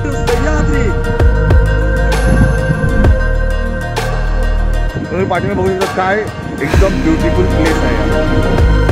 To Sahyadri. पाठीमागे बघू शकता काय एकदम ब्युटिफुल प्लेस आहे.